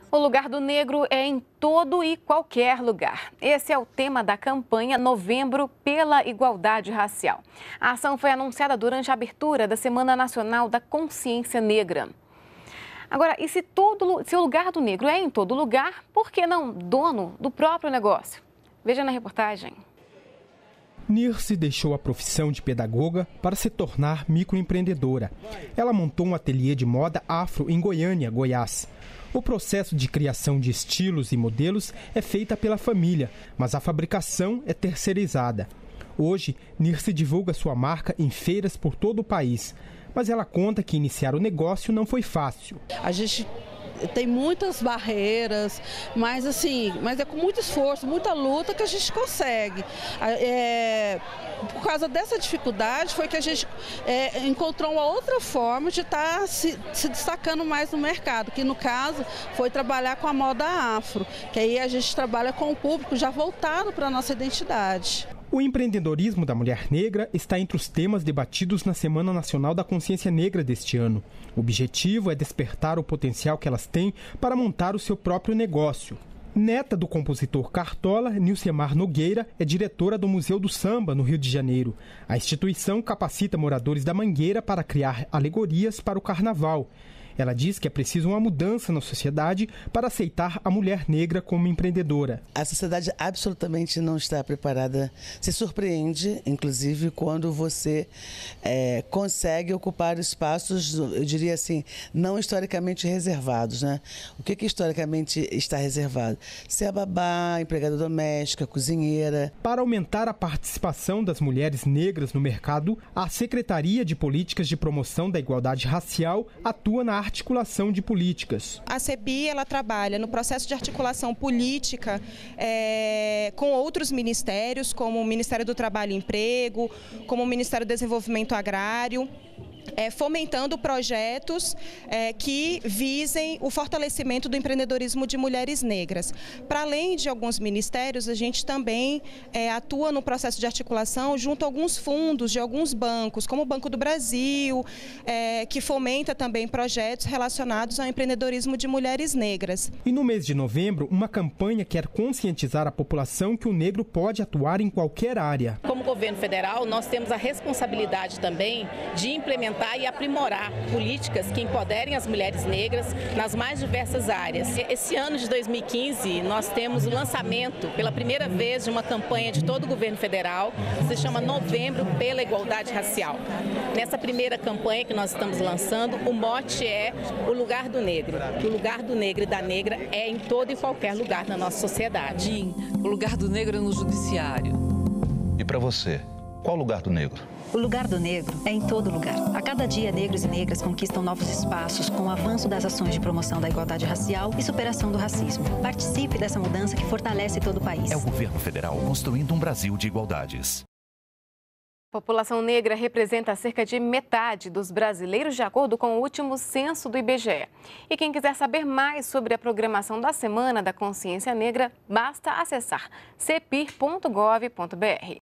O lugar do negro é em todo e qualquer lugar. Esse é o tema da campanha Novembro pela Igualdade Racial. A ação foi anunciada durante a abertura da Semana Nacional da Consciência Negra. Agora, e se o lugar do negro é em todo lugar, por que não dono do próprio negócio? Veja na reportagem. Nirce deixou a profissão de pedagoga para se tornar microempreendedora. Ela montou um ateliê de moda afro em Goiânia, Goiás. O processo de criação de estilos e modelos é feita pela família, mas a fabricação é terceirizada. Hoje, Nirce divulga sua marca em feiras por todo o país, mas ela conta que iniciar o negócio não foi fácil. A gente tem muitas barreiras, mas é com muito esforço, muita luta que a gente consegue. Por causa dessa dificuldade foi que a gente encontrou uma outra forma de estar se destacando mais no mercado, que no caso foi trabalhar com a moda afro, que aí a gente trabalha com o público já voltado para a nossa identidade. O empreendedorismo da mulher negra está entre os temas debatidos na Semana Nacional da Consciência Negra deste ano. O objetivo é despertar o potencial que elas têm para montar o seu próprio negócio. Neta do compositor Cartola, Nilcemar Nogueira é diretora do Museu do Samba, no Rio de Janeiro. A instituição capacita moradores da Mangueira para criar alegorias para o carnaval. Ela diz que é preciso uma mudança na sociedade para aceitar a mulher negra como empreendedora. A sociedade absolutamente não está preparada. Se surpreende, inclusive, quando você consegue ocupar espaços, eu diria assim, não historicamente reservados, né? O que historicamente está reservado? Ser babá, empregada doméstica, cozinheira. Para aumentar a participação das mulheres negras no mercado, a Secretaria de Políticas de Promoção da Igualdade Racial atua na articulação de políticas. A CEBI, ela trabalha no processo de articulação política com outros ministérios, como o Ministério do Trabalho e Emprego, como o Ministério do Desenvolvimento Agrário, fomentando projetos que visem o fortalecimento do empreendedorismo de mulheres negras. Para além de alguns ministérios, a gente também atua no processo de articulação junto a alguns fundos de alguns bancos, como o Banco do Brasil, que fomenta também projetos relacionados ao empreendedorismo de mulheres negras. E no mês de novembro, uma campanha quer conscientizar a população que o negro pode atuar em qualquer área. Como governo federal, nós temos a responsabilidade também de implementar e aprimorar políticas que empoderem as mulheres negras nas mais diversas áreas. Esse ano de 2015, nós temos o lançamento, pela primeira vez, de uma campanha de todo o governo federal, que se chama Novembro pela Igualdade Racial. Nessa primeira campanha que nós estamos lançando, o mote é o lugar do negro. O lugar do negro e da negra é em todo e qualquer lugar da nossa sociedade. O lugar do negro é no judiciário. E para você, qual o lugar do negro? O lugar do negro é em todo lugar. A cada dia, negros e negras conquistam novos espaços com o avanço das ações de promoção da igualdade racial e superação do racismo. Participe dessa mudança que fortalece todo o país. É o governo federal construindo um Brasil de igualdades. A população negra representa cerca de metade dos brasileiros, de acordo com o último censo do IBGE. E quem quiser saber mais sobre a programação da Semana da Consciência Negra, basta acessar cepir.gov.br.